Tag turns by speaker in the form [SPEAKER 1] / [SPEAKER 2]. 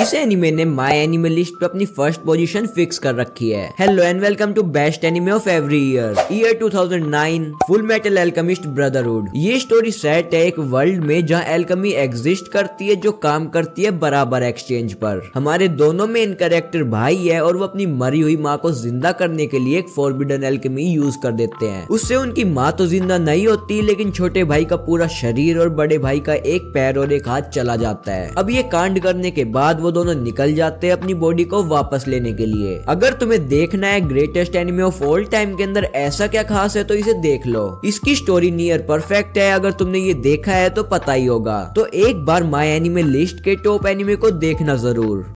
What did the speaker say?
[SPEAKER 1] इस एनिमे ने my anime list पे अपनी फर्स्ट पोजीशन फिक्स कर रखी है। Hello and welcome to best anime of every year 2009 full metal alchemist brotherhood. ये स्टोरी सेट है एक वर्ल्ड में जहाँ एल्केमी एग्जिस्ट करती है जो काम करती है बराबर एक्सचेंज पर। हमारे दोनों मेन कैरेक्टर भाई है और वो अपनी मरी हुई माँ को जिंदा करने के लिए एक फॉरबिडन एल्केमी यूज कर देते हैं। उससे उनकी माँ तो जिंदा नहीं होती लेकिन छोटे भाई का पूरा शरीर और बड़े भाई का एक पैर और एक हाथ चला जाता है। अब ये कांड करने के बाद वो दोनों निकल जाते हैं अपनी बॉडी को वापस लेने के लिए। अगर तुम्हें देखना है greatest anime of all time के अंदर ऐसा क्या खास है तो इसे देख लो। इसकी स्टोरी नियर परफेक्ट है। अगर तुमने ये देखा है तो पता ही होगा। तो एक बार माय एनिमे लिस्ट के टॉप एनिमे को देखना जरूर।